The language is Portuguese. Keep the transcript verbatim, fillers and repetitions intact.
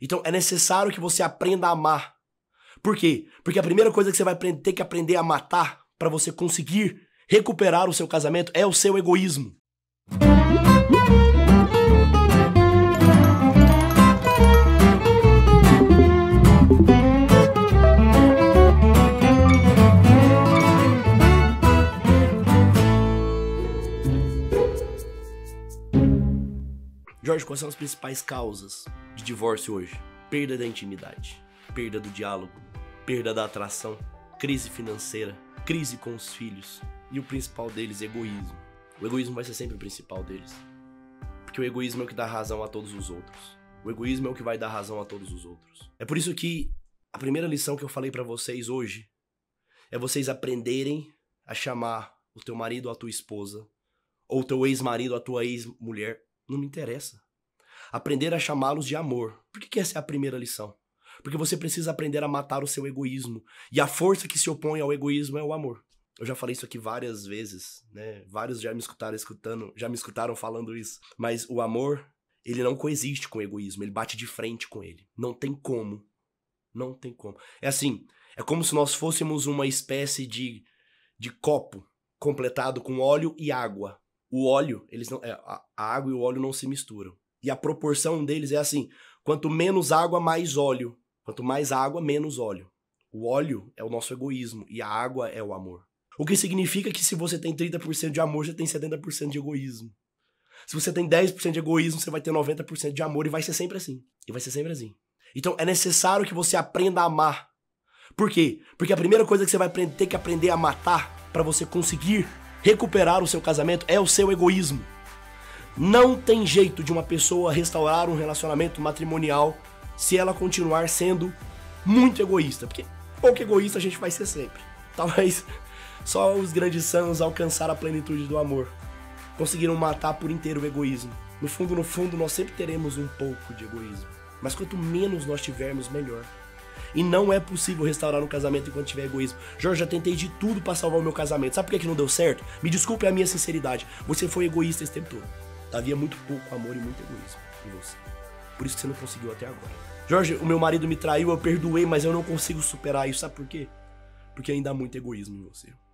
Então é necessário que você aprenda a amar. Por quê? Porque a primeira coisa que você vai ter que aprender a matar para você conseguir recuperar o seu casamento é o seu egoísmo. Jorge, quais são as principais causas de divórcio hoje? Perda da intimidade, perda do diálogo, perda da atração, crise financeira, crise com os filhos e o principal deles, egoísmo. O egoísmo vai ser sempre o principal deles, porque o egoísmo é o que dá razão a todos os outros. O egoísmo é o que vai dar razão a todos os outros. É por isso que a primeira lição que eu falei pra vocês hoje é vocês aprenderem a chamar o teu marido ou a tua esposa, ou o teu ex-marido ou a tua ex-mulher. Não me interessa. Aprender a chamá-los de amor. Por que que essa é a primeira lição? Porque você precisa aprender a matar o seu egoísmo. E a força que se opõe ao egoísmo é o amor. Eu já falei isso aqui várias vezes, né? Vários já me escutaram escutando, já me escutaram falando isso. Mas o amor, ele não coexiste com o egoísmo. Ele bate de frente com ele. Não tem como. Não tem como. É assim, é como se nós fôssemos uma espécie de, de copo completado com óleo e água. O óleo, eles não, a água e o óleo não se misturam. E a proporção deles é assim, quanto menos água, mais óleo. Quanto mais água, menos óleo. O óleo é o nosso egoísmo e a água é o amor. O que significa que se você tem trinta por cento de amor, você tem setenta por cento de egoísmo. Se você tem dez por cento de egoísmo, você vai ter noventa por cento de amor e vai ser sempre assim. E vai ser sempre assim. Então é necessário que você aprenda a amar. Por quê? Porque a primeira coisa que você vai ter que aprender a matar para você conseguir recuperar o seu casamento é o seu egoísmo. Não tem jeito de uma pessoa restaurar um relacionamento matrimonial se ela continuar sendo muito egoísta. Porque pouco egoísta a gente vai ser sempre. Talvez só os grandes santos alcançaram a plenitude do amor conseguiram matar por inteiro o egoísmo. No fundo, no fundo, nós sempre teremos um pouco de egoísmo. Mas quanto menos nós tivermos, melhor. E não é possível restaurar um casamento enquanto tiver egoísmo. Jorge, já tentei de tudo pra salvar o meu casamento. Sabe por que que não deu certo? Me desculpe a minha sinceridade. Você foi egoísta esse tempo todo. Havia muito pouco amor e muito egoísmo em você. Por isso que você não conseguiu até agora. Jorge, o meu marido me traiu, eu perdoei, mas eu não consigo superar isso. Sabe por quê? Porque ainda há muito egoísmo em você.